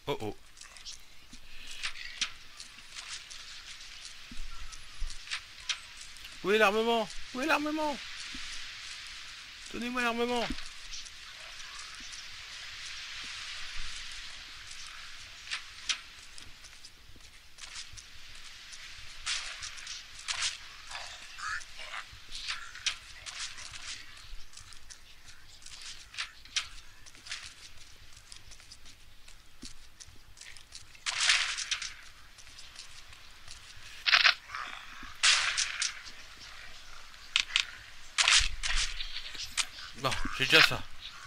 Oh oh. Où est l'armement? Où est l'armement? Donnez-moi l'armement. Bon, j'ai déjà ça.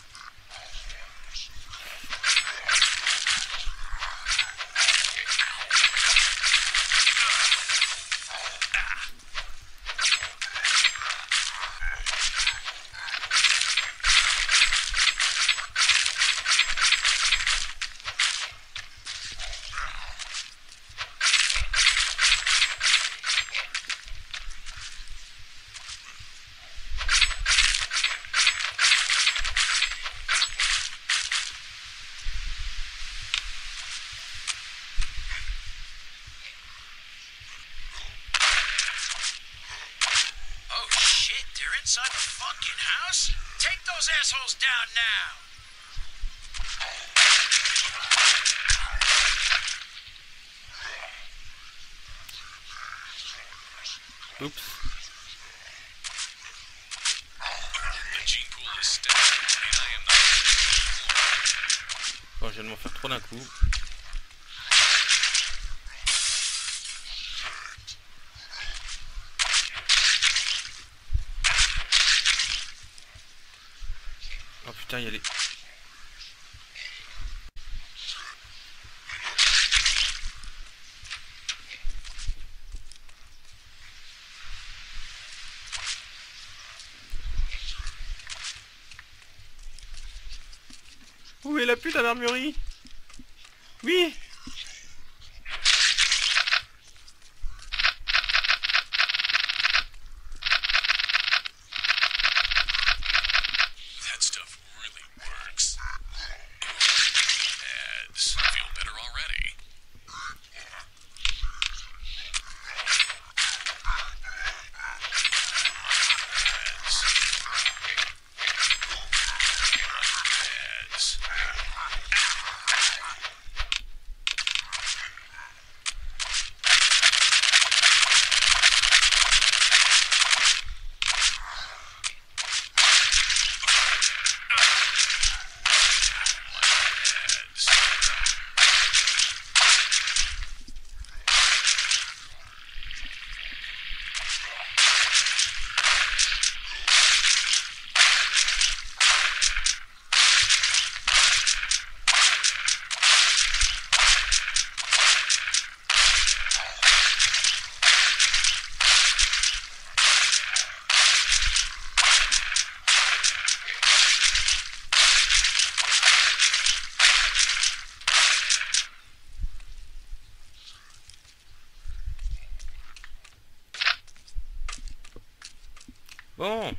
Inside the fucking house? Take those assholes down now! Oups. The gene pool is stacked, and I am not... Bon, je viens de m'en faire trop d'un coup. Oh putain, il y a les... Où est la putain d'armurerie? Oui. That stuff really works. Ads. Feel better already. Ads. Bon.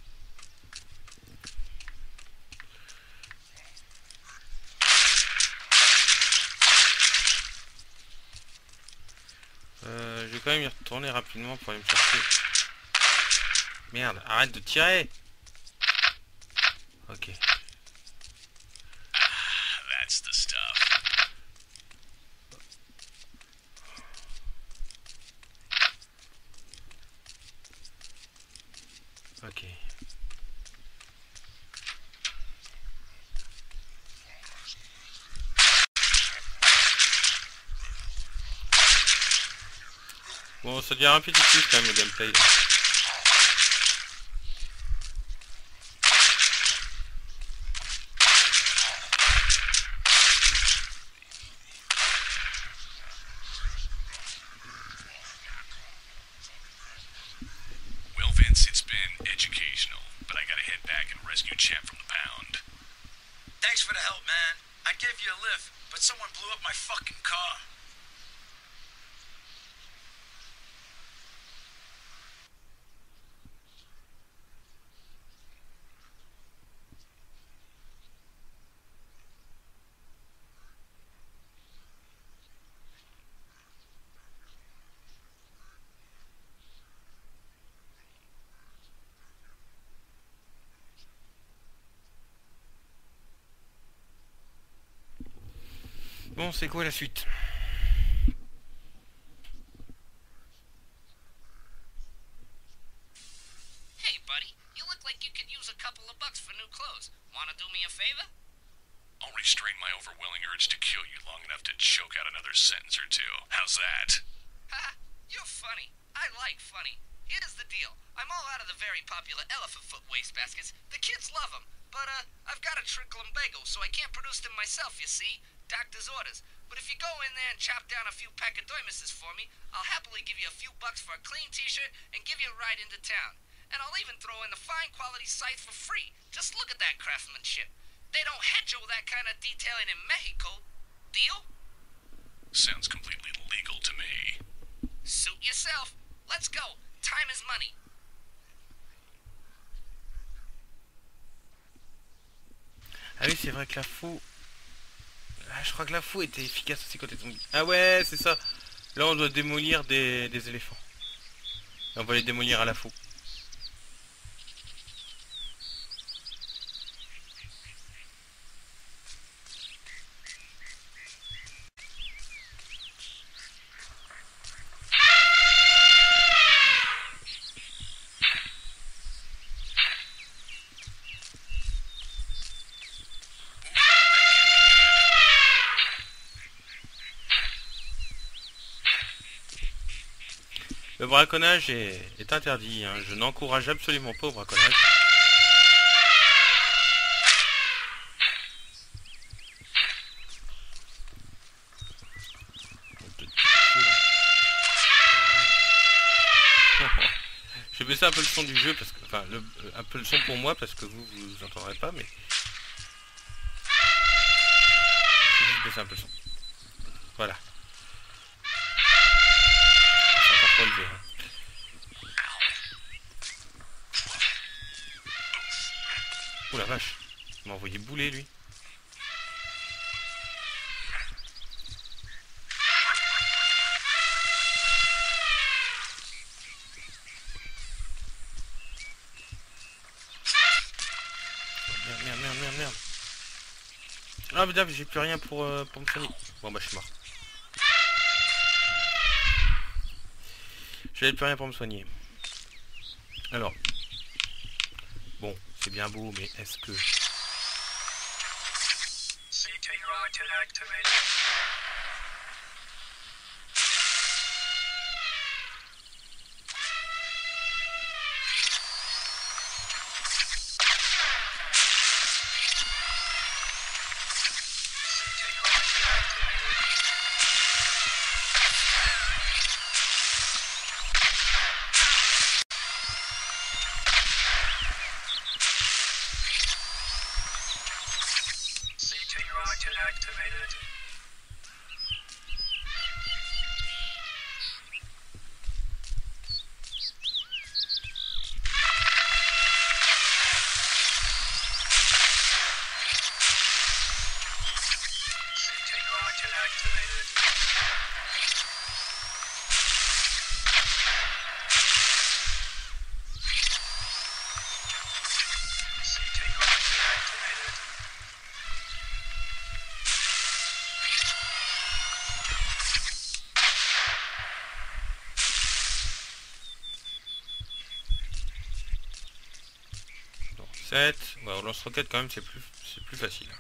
Je vais quand même y retourner rapidement pour aller me chercher. Merde, arrête de tirer. Ok. That's the stuff. Ok. Bon, ça devient répétitif quand même le gameplay. Well, Vince, it's been educational, but I gotta head back and rescue Champ from the pound. Thanks for the help, man. I'd give you a lift, but someone blew up my fucking car. Bon, c'est quoi la suite? Hey, buddy, you look like you could use a couple of bucks for new clothes. Wanna do me a favor? I'll restrain my overwhelming urge to kill you long enough to choke out another sentence or two. How's that? Haha, you're funny. I like funny. Here's the deal. I'm all out of the very popular elephant foot wastebaskets. The kids love them. But, I've got a trickle lumbago, so I can't produce them myself, you see? Doctor's orders. But if you go in there and chop down a few pachydermises for me, I'll happily give you a few bucks for a clean t-shirt and give you a ride into town. And I'll even throw in the fine quality scythe for free. Just look at that craftsmanship. They don't hatcho that kind of detailing in Mexico. Deal? Sounds completely legal to me. Suit yourself. Let's go. Time is money. Ah oui, c'est vrai que la faux... Ah, je crois que la faux était efficace aussi quand t'es tombé. Ah ouais, c'est ça. Là, on doit démolir des éléphants. Et on va les démolir à la faux. Le braconnage est interdit, hein. Je n'encourage absolument pas au braconnage. Je vais baisser un peu le son du jeu, parce que, enfin, un peu le son pour moi, parce que vous entendrez pas, mais... Je vais juste baisser un peu le son. Voilà. C'est encore trop élevé, hein. Oh la vache, il m'a envoyé bouler lui. Merde. Ah putain, j'ai plus rien pour me soigner. Bon bah je suis mort. J'avais plus rien pour me soigner. Alors. Bon, c'est bien beau, mais est-ce que... Bon, 7. Ouais, on lance roquette quand même, c'est plus facile.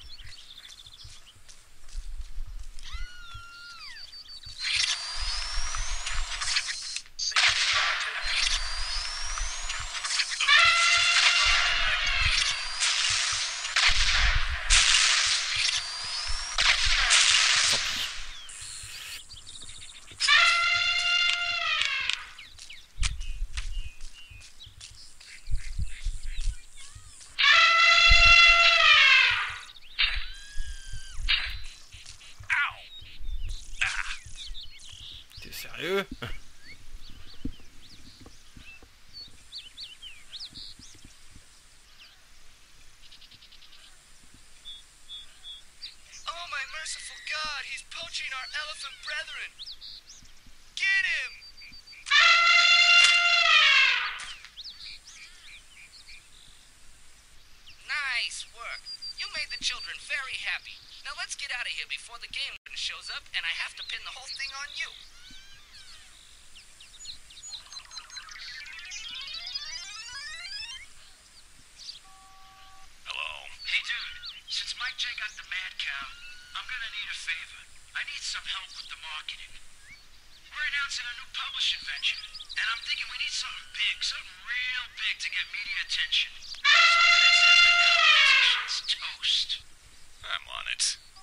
T'es sérieux? God, he's poaching our elephant brethren. Get him! Nice work. You made the children very happy. Now let's get out of here before the game shows up, and I have to pin the whole thing on you. Hello? Hey, dude. Since Mike J got the mad cow, I'm gonna need a favor. I need some help with the marketing. We're announcing a new publishing venture, and I'm thinking we need something big, something real big to get media attention. Something that says the competition's toast. I'm on it.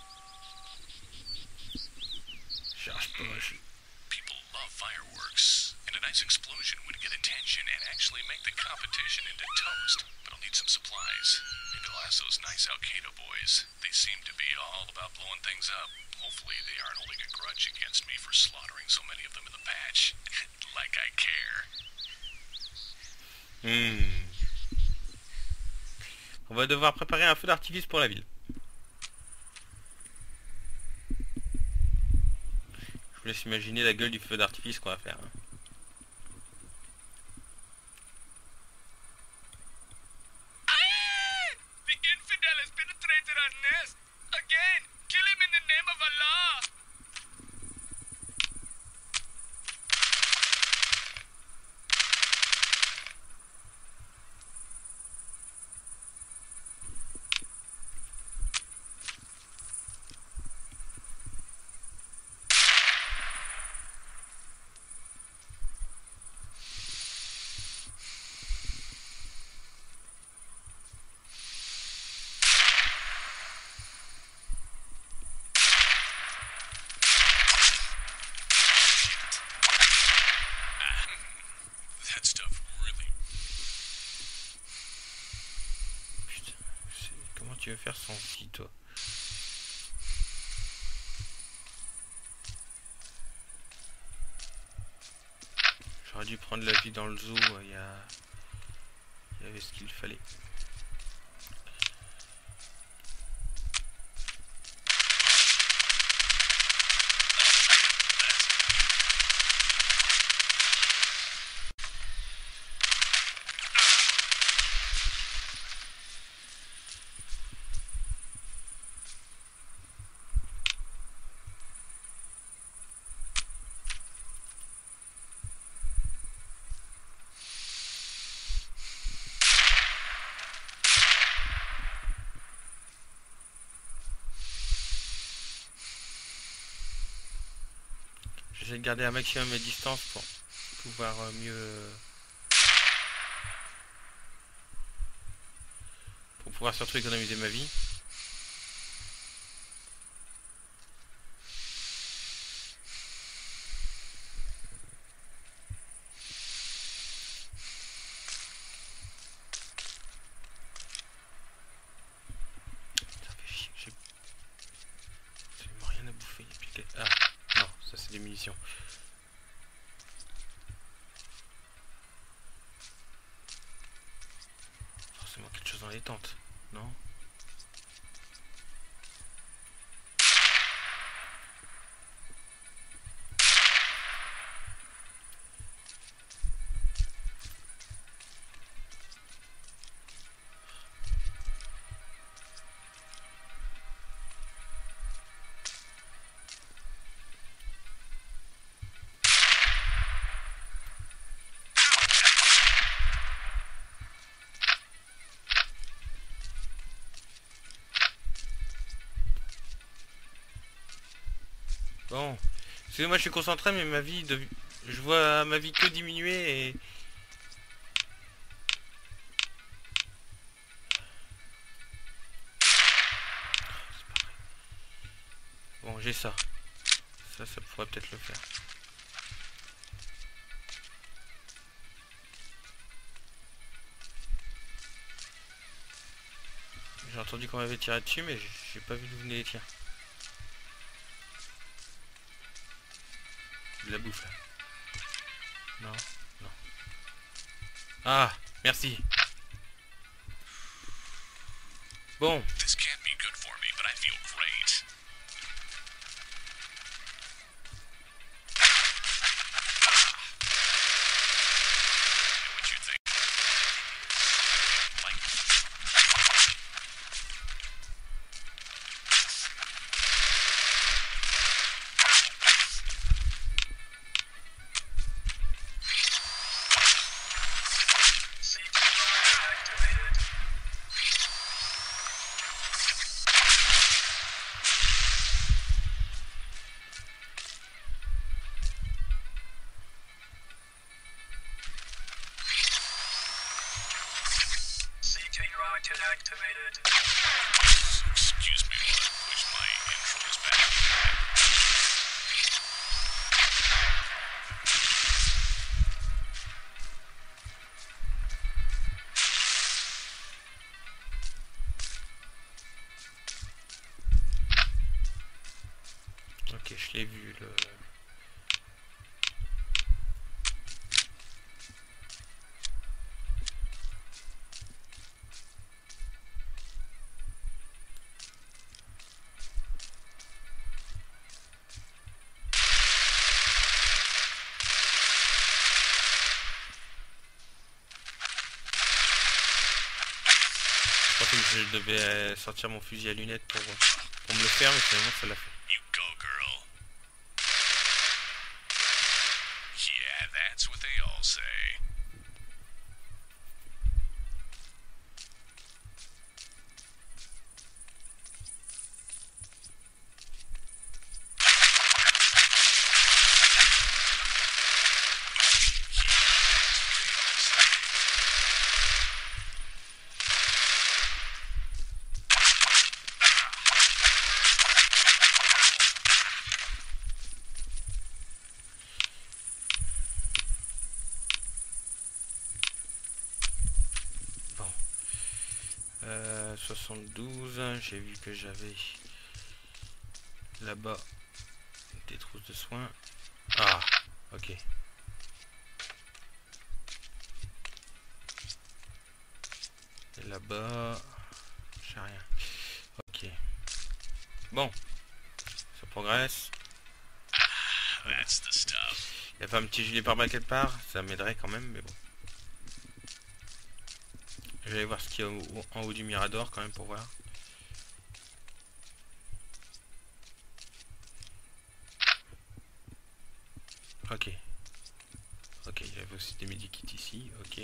People love fireworks, and a nice explosion would get attention and actually make the competition into toast. But I'll need some supplies. Need to last those nice Al-Qaeda boys. They seem to be all about blowing things up. Hopefully they aren't holding a grudge against me for slaughtering so many of them in the patch. Like I care. On va devoir préparer un feu d'artifice pour la ville. Je vous laisse imaginer la gueule du feu d'artifice qu'on va faire. Hein. The infidel has penetrated our nest. Again, kill him in the name of Allah. That stuff really... Putain, comment tu veux faire sans vie, toi? J'aurais dû prendre la vie dans le zoo, il y avait ce qu'il fallait. J'essaie de garder un maximum mes distances pour pouvoir mieux... pour pouvoir surtout économiser ma vie. Ça fait chier, j'ai absolument rien à bouffer. Ah non, ça c'est des munitions. Forcément quelque chose dans les tentes, non? Bon, excusez-moi, je suis concentré, mais ma vie, je vois ma vie que diminuer et... Bon, j'ai ça. Ça pourrait peut-être le faire. J'ai entendu qu'on m'avait tiré dessus, mais j'ai pas vu d'où venaient les tirs. De la bouffe là. Non, non. Ah, merci. Bon. This can't be good for me, but I feel great. What you think? Like... Excuse me while I push my intros back. Ok, je l'ai vu le... Je pensais que je devais sortir mon fusil à lunettes pour me le faire, mais finalement ça l'a fait. You go, girl. Yeah, that's what they all say. Bon. 72, j'ai vu que j'avais là-bas des trousses de soins. Ah, ok. Et là-bas, j'ai rien. Ok. Bon, ça progresse. That's the stuff. Il n'y a pas un petit gilet pare-balles quelque part, ça m'aiderait quand même, mais bon. Je vais aller voir ce qu'il y a en haut du Mirador quand même pour voir. Ok. Ok, il y avait aussi des medikits ici, ok.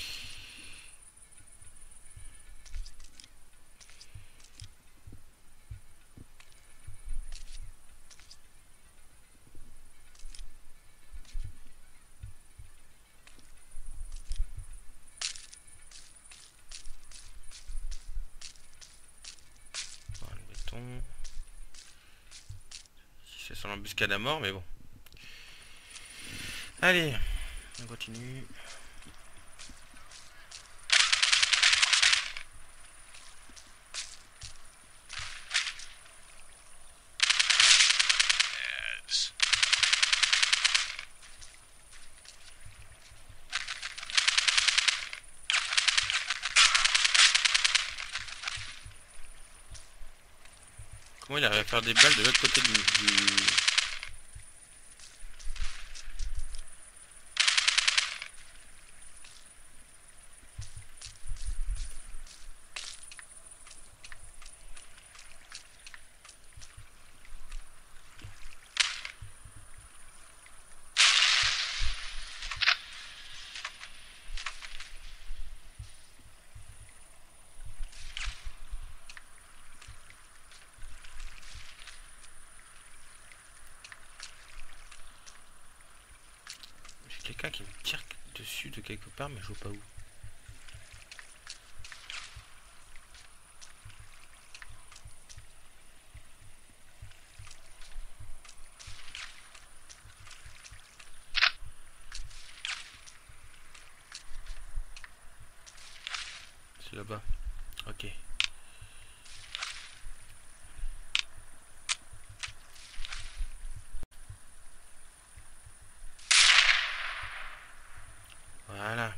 Bon, admettons. Si c'est sur l'embuscade à mort, mais bon. Allez, on continue. Ads. Comment il arrive à faire des balles de l'autre côté du... J'ai quelqu'un qui me tire dessus de quelque part, mais je vois pas où. C'est là-bas. Ok. Voilà.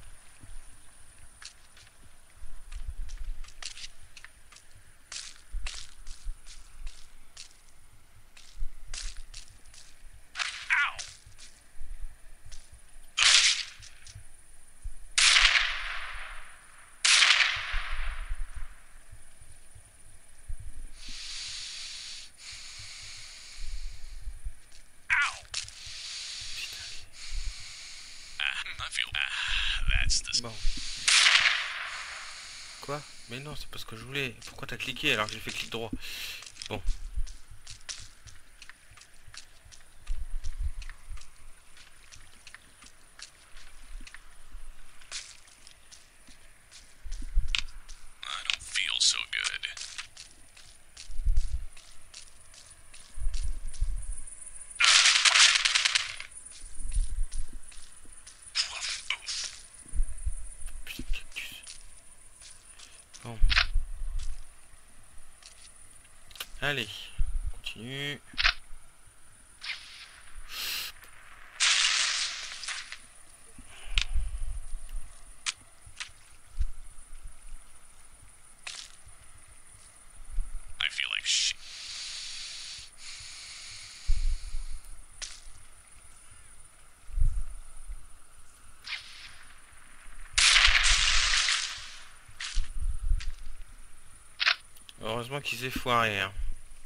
I feel. That's the. Bon. Quoi? Mais non, c'est pas ce que je voulais. Pourquoi t'as cliqué alors que j'ai fait clic droit? Bon. Bon. Allez, on continue. I feel like shit. Heureusement qu'ils aient foiré. Hein.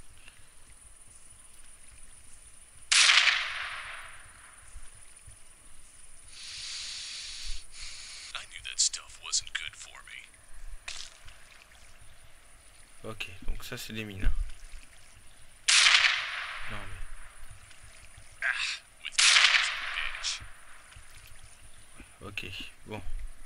I knew that stuff wasn't good for me. Ok, donc ça c'est des mines. Hein. Non mais... With bitch. Ok, bon.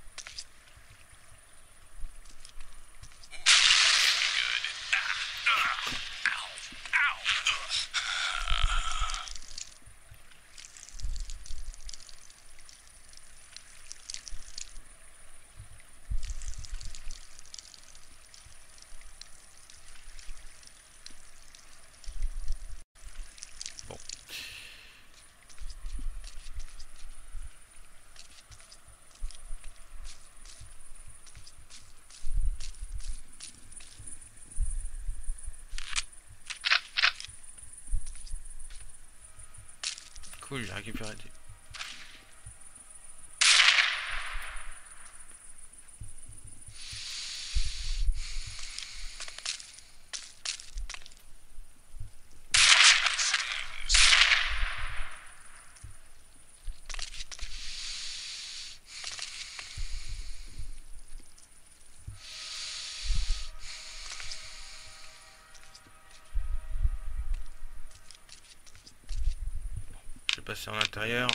Cool, j'ai récupéré des... Je vais passer en intérieur.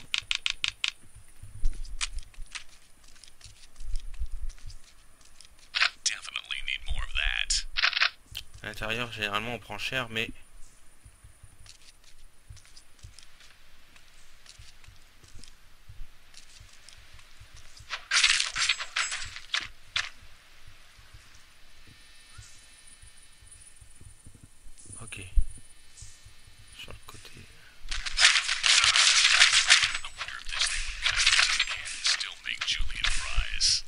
Definitely need more of that. À l'intérieur, généralement, on prend cher, mais... Ok. Sur le côté... I wonder if this thing would cut into the can and still make Julian fries.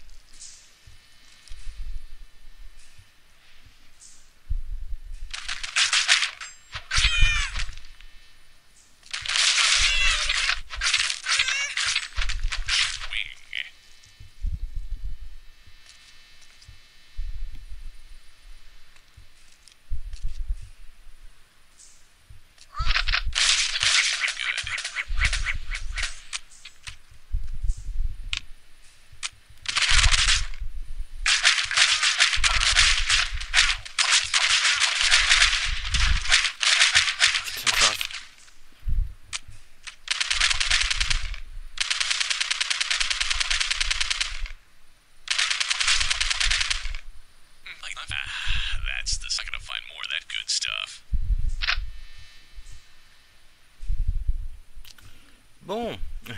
That's the... I'm gonna find more of that good stuff. Bon.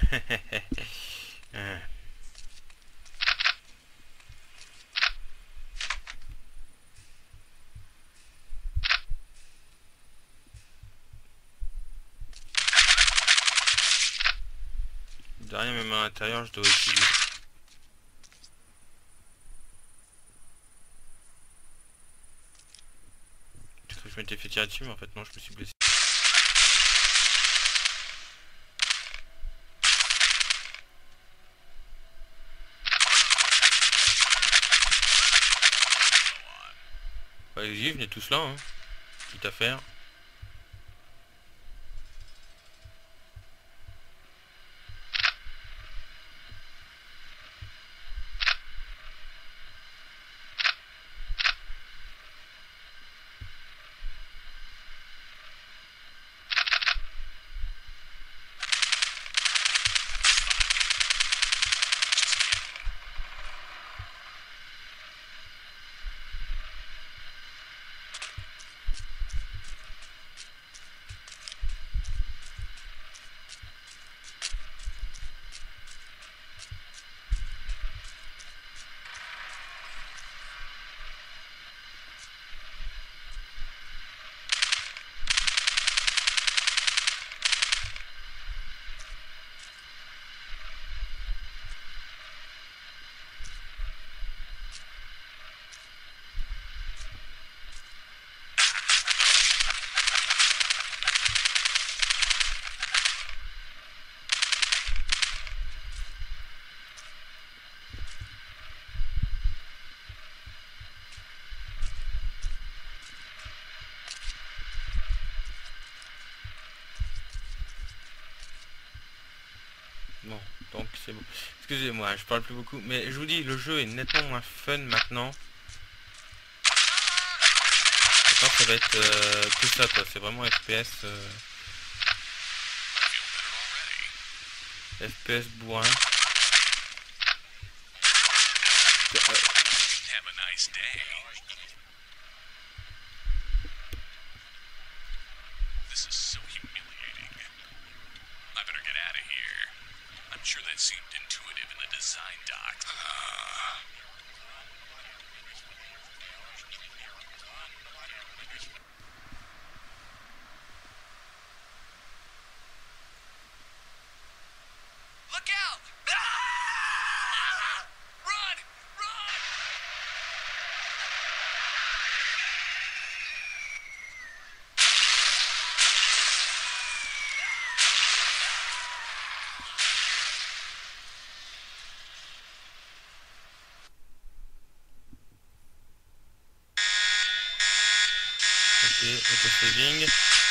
Derrière, même à l'intérieur, je dois utiliser. Je crois que je m'étais fait tirer dessus, mais en fait non, je me suis blessé. Allez-y, venez tous là, hein. Quitte à faire. c'est bon. Excusez-moi, je parle plus beaucoup, mais je vous dis, le jeu est nettement moins fun maintenant. Maintenant, ça va être que ça, quoi. C'est vraiment FPS. FPS bourrin. Have a nice day. This is so humiliating. I better get out of here. I'm sure that seemed intuitive in the design doc. Look out! Ah! Run! Run! Ok, auto-saving.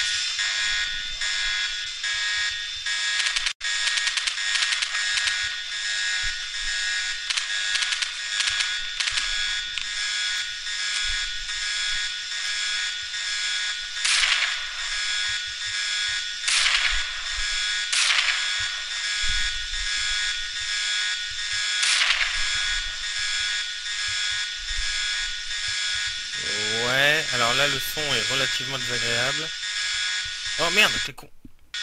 Ouais, alors là le son est relativement désagréable. Oh merde, t'es con.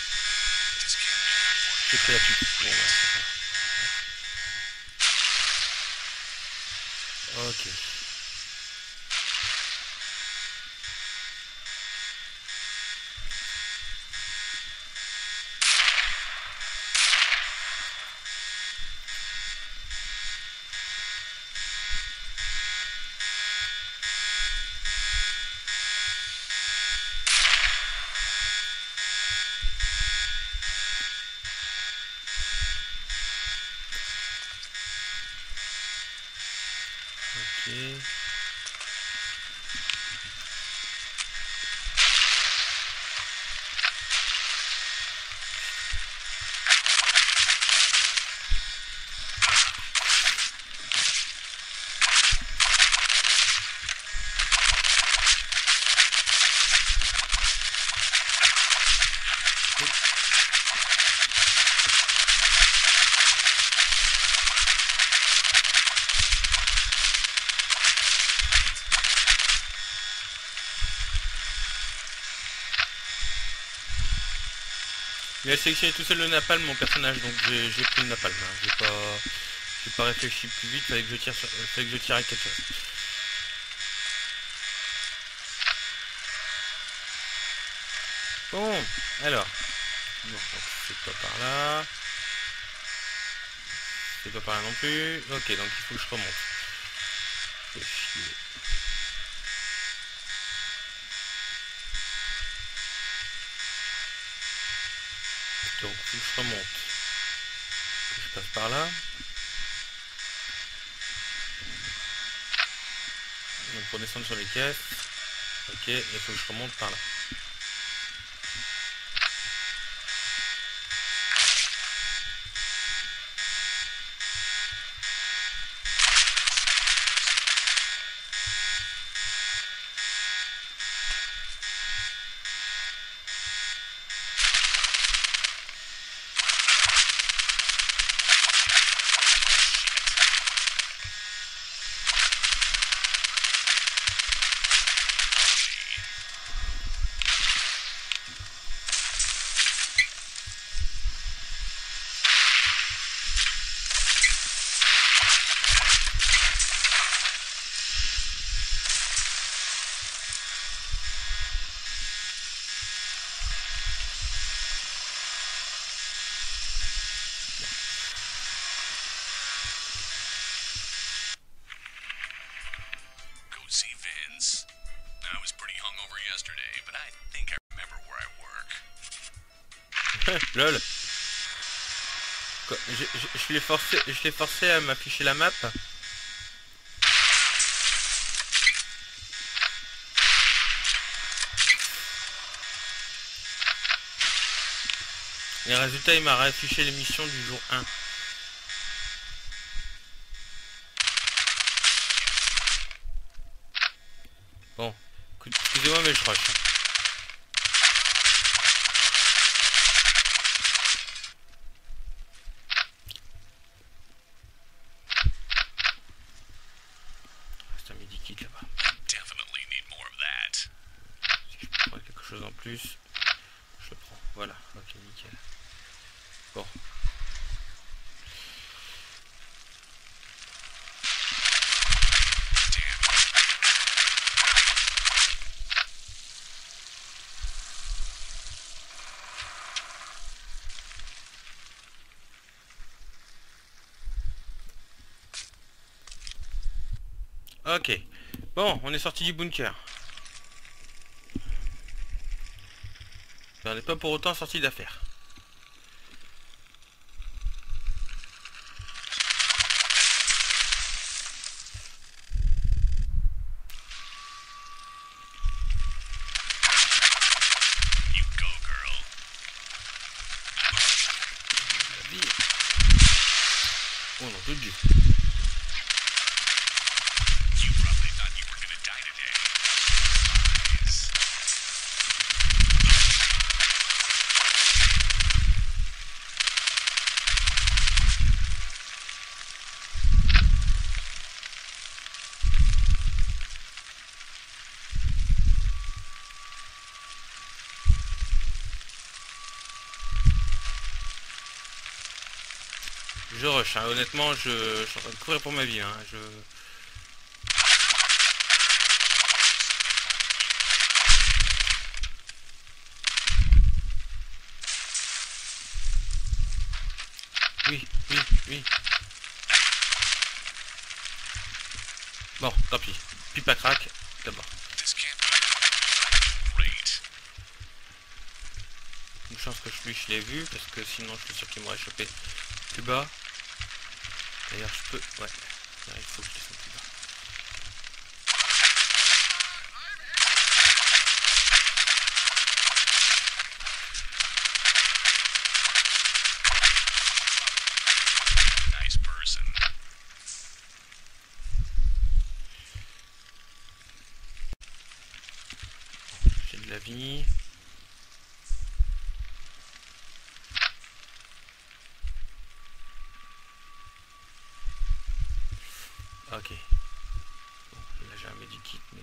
J'ai pris la pute. Bon, ouais, c'est pas. Ok. Ok. Il a sélectionné tout seul le napalm mon personnage, donc j'ai pris le napalm. Hein. J'ai pas réfléchi plus vite, fallait que je tire fallait que je tire avec quelque chose. Bon, alors. Non, c'est pas par là. C'est pas par là non plus. Ok, donc il faut que je remonte. C'est chier. Donc il faut que je remonte. Que je passe par là. Donc pour descendre sur les caisses. Ok, il faut que je remonte par là. See Vince. I was pretty hungover yesterday, but I think I remember where I work. Lol. Quoi, je l'ai forcé à m'afficher la map. Et résultat, il m'a affiché l'émission du jour 1. Bon, excusez-moi mais je rush. C'est un medikit là-bas. Definitely need more of that. Si je peux prendre quelque chose en plus, je le prends. Voilà, ok, nickel. Bon. Ok. Bon, on est sorti du bunker. Mais on n'est pas pour autant sorti d'affaires. You go, girl. La vie. Oh non, de Dieu. You probably thought you were gonna die today. Lies. Je rush, hein. Honnêtement, je suis en train de courir pour ma vie. Hein. Oui, oui, oui. Bon, tant pis. Pipe à crack, d'abord. This can't be great. Une chance que lui je l'ai vu, parce que sinon je suis sûr qu'il m'aurait chopé plus bas. D'ailleurs je peux... Ouais, il faut que je descende plus bas. Nice person. J'ai de la vie. Ok. Bon, là j'ai un medikit, mais...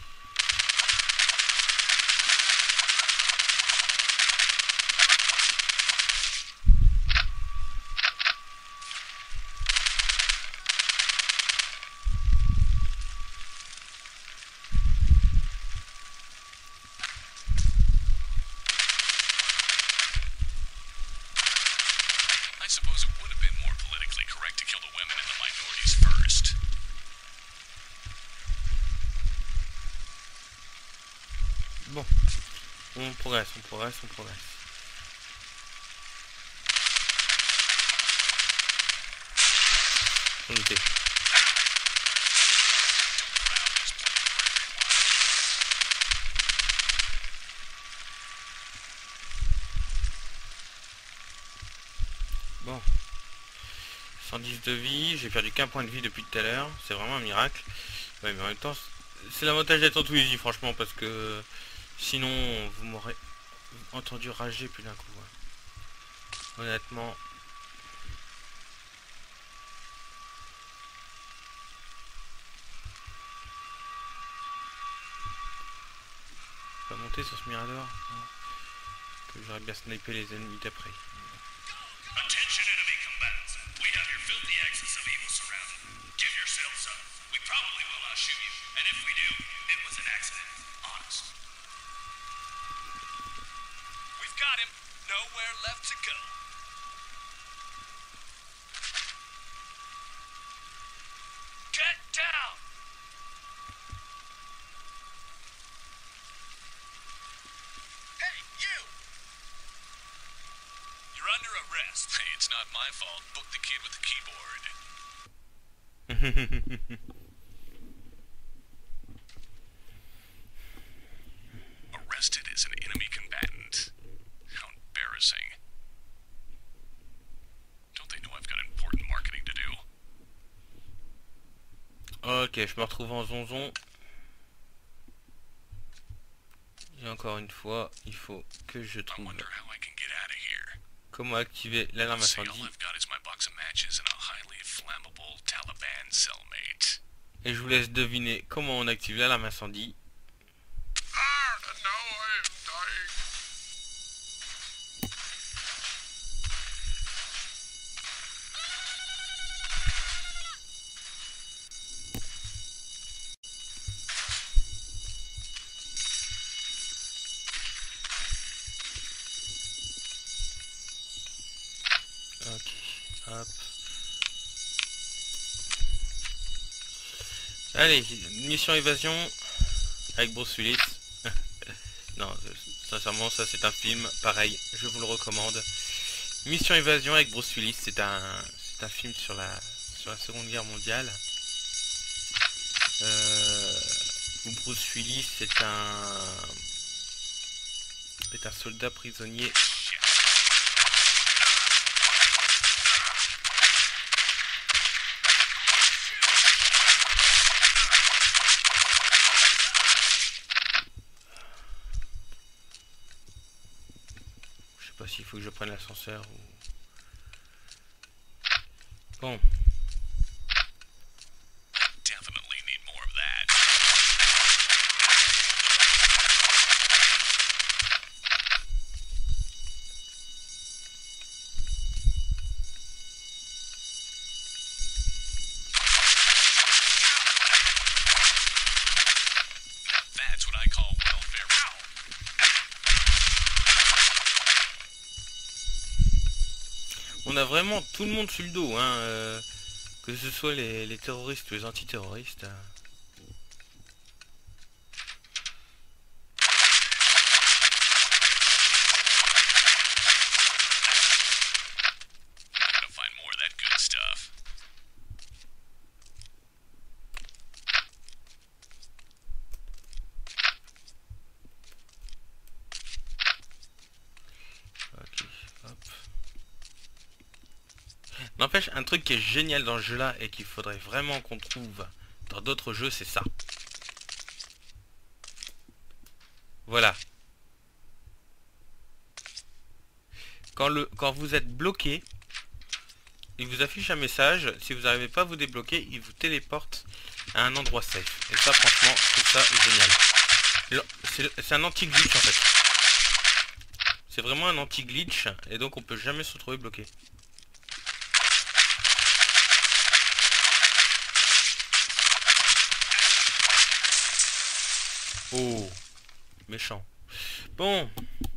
I suppose it would have been more politically correct to kill the women and the minorities first. Bon. On progresse, on progresse, on progresse. Sans douter. Bon. 110 de vie, j'ai perdu qu'un point de vie depuis tout à l'heure. C'est vraiment un miracle. Ouais, mais en même temps, c'est l'avantage d'être en Twizy, franchement, parce que sinon, vous m'aurez entendu rager plus d'un coup. Ouais. Honnêtement. Pas monter sur ce mirador. Non. Que j'aurais bien snipé les ennemis d'après. Attention, enemy combatants. We have your filthy axis of evil surrounded. Give yourselves up. We probably will not shoot you, and if we do, it was an accident. Honest. We've got him. Nowhere left to go. Get down! Hey, you! You're under arrest. Hey, it's not my fault. Book the kid with the keyboard. Arrested as an enemy combatant. How embarrassing. Don't they know I've got important marketing to do? Ok, je me retrouve en zonzon. Et encore une fois, il faut que je trouve comment activer l'alarme incendie. Et je vous laisse deviner comment on active l'alarme incendie. Ok, hop. Allez, mission évasion avec Bruce Willis. Non, sincèrement, ça c'est un film, pareil, je vous le recommande. Mission évasion avec Bruce Willis, c'est un film sur la Seconde Guerre mondiale. Où Bruce Willis est un soldat prisonnier. Je sais pas s'il faut que je prenne l'ascenseur ou... Bon. On a vraiment tout le monde sur le dos, hein, que ce soit les terroristes ou les antiterroristes. N'empêche, un truc qui est génial dans ce jeu là et qu'il faudrait vraiment qu'on trouve dans d'autres jeux, c'est ça. Voilà. Quand vous êtes bloqué, il vous affiche un message. Si vous n'arrivez pas à vous débloquer, il vous téléporte à un endroit safe. Et ça, franchement, c'est ça génial. C'est un anti-glitch en fait. C'est vraiment un anti-glitch et donc on peut jamais se retrouver bloqué. Oh, méchant. Bon.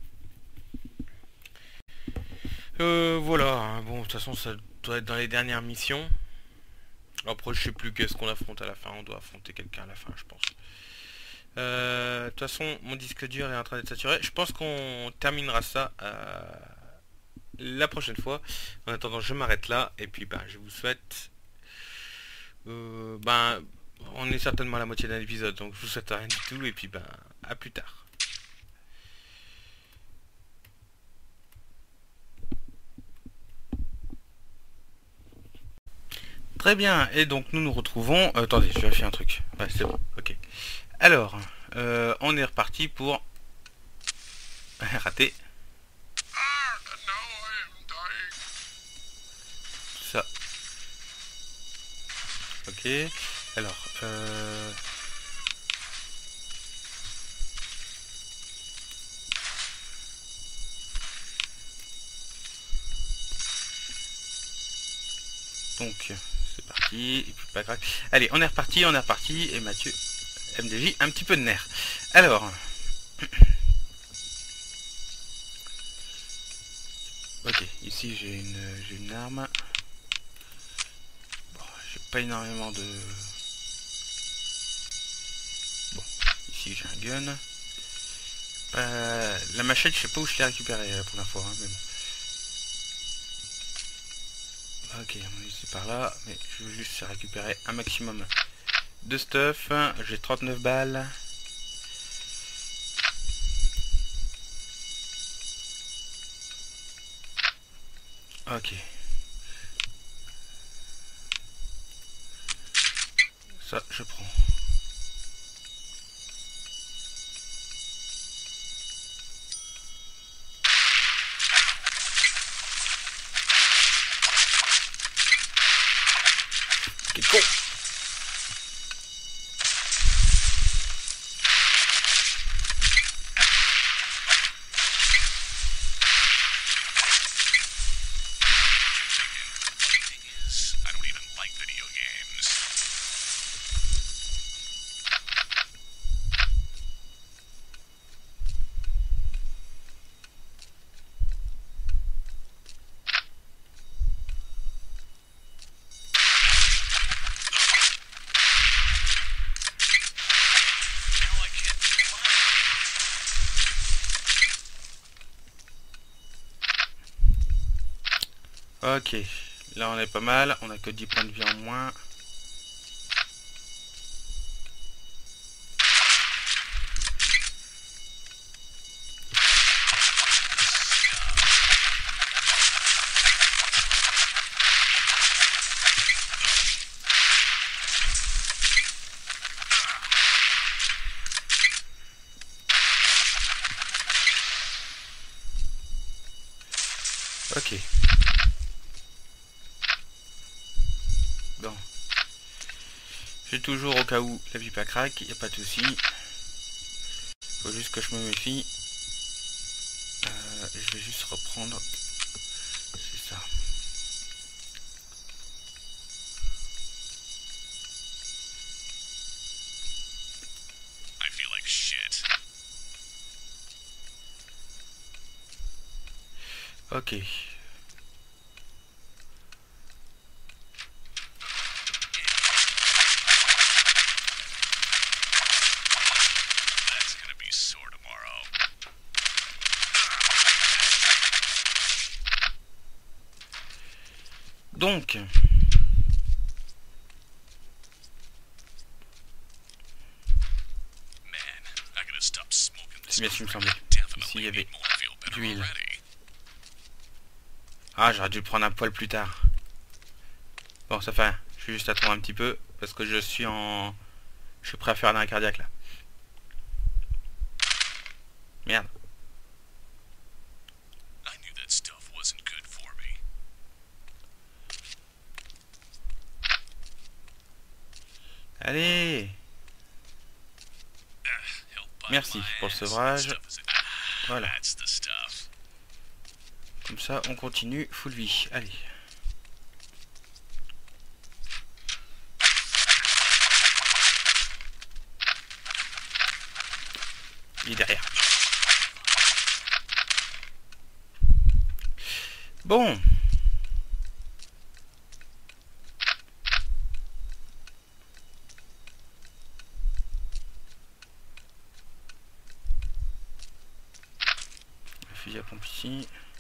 Voilà. Hein. Bon, de toute façon, ça doit être dans les dernières missions. Après, je sais plus qu'est-ce qu'on affronte à la fin. On doit affronter quelqu'un à la fin, je pense. De toute façon, mon disque dur est en train d'être saturé. Je pense qu'on terminera ça la prochaine fois. En attendant, je m'arrête là. Et puis, ben, je vous souhaite... ben, on est certainement à la moitié d'un épisode. Donc, je vous souhaite rien du tout. Et puis, ben, à plus tard. Très bien, et donc nous nous retrouvons... attendez, je vérifie un truc. Ouais, c'est bon, ok. Alors, on est reparti pour... raté. Tout ça. Ok. Alors, donc, c'est parti. Et puis pas grave. Allez, on est reparti, et Mathieu, MDJ, un petit peu de nerfs. Alors... ok, ici j'ai une arme. Bon, j'ai pas énormément de... Bon, ici j'ai un gun. La machette, je sais pas où je l'ai récupérée la première fois, hein, mais bon. Ok, c'est par là, mais je veux juste récupérer un maximum de stuff. J'ai 39 balles. Ok. Ça, je prends. Quel con. I don't even like video games. Now I can't feel mine. Ok. Là on est pas mal. On a que 10 points de vie en moins. Ok. Bon. J'ai toujours au cas où la pipe craque, il n'y a pas de souci. Faut juste que je me méfie. Je vais juste reprendre. C'est ça. I feel like shit. Ok. That's gonna be sore tomorrow. Donc. Man, I gotta stop smoking this C'est bien ce qui me crap. semblait. Definitely Ici il y avait made Mona feel better d'huile. already. Ah, j'aurais dû le prendre un poil plus tard. Bon, ça fait rien. Je vais juste attendre un petit peu parce que je suis prêt à faire un arrêt cardiaque là. Merde. I knew that stuff wasn't good for me. Allez. Help by Merci my pour le ass. sevrage. Stuff is- Voilà. That's the stuff. Comme ça, on continue. Full vie. Allez. Il est derrière. Bon. Le fusil à pompe ici.